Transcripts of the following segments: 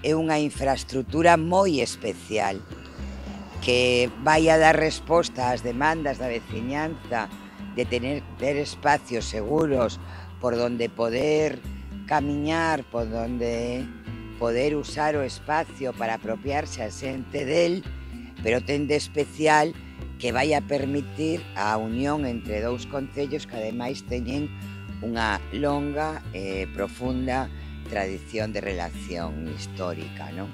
é unha infraestructura moi especial que vai a dar resposta ás demandas da veciñanza de ter espacios seguros por donde poder camiñar, por donde poder usar o espacio para apropiarse a xente del, pero ten de especial que vai a permitir a unión entre dous concellos que ademais teñen unha longa e profunda tradición de relación histórica, non?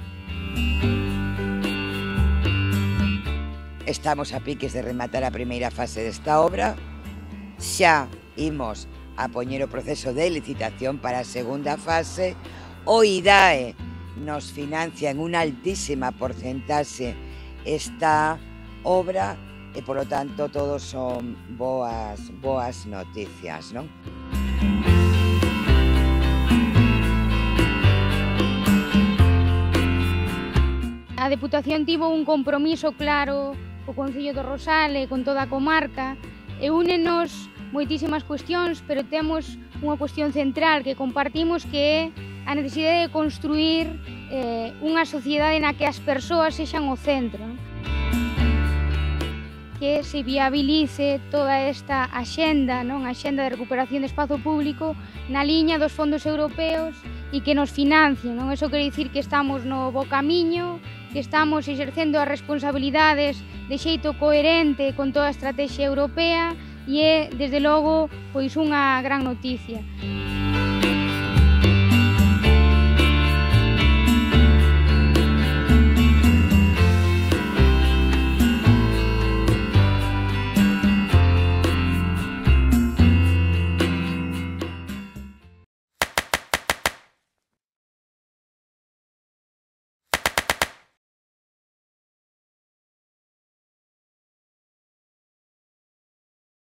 Estamos a piques de rematar a primeira fase desta obra, xa imos a poñer o proceso de licitación para a segunda fase. O IDAE nos financia en unha altísima porcentaxe esta obra e, polo tanto, todos son boas noticias, non? A Deputación tivo un compromiso claro co Concello do Rosal e con toda a comarca e únenos moitísimas cuestións, pero temos unha cuestión central que compartimos, que é a necesidade de construir unha sociedade na que as persoas sexan o centro, non? Que se viabilice toda esta axenda, non? A axenda de recuperación de espazo público na liña dos fondos europeos e que nos financien, non? Eso quere dicir que estamos no bo camiño, que estamos exercendo as responsabilidades de xeito coherente con toda a estrategia europea e é, desde logo, pois unha gran noticia.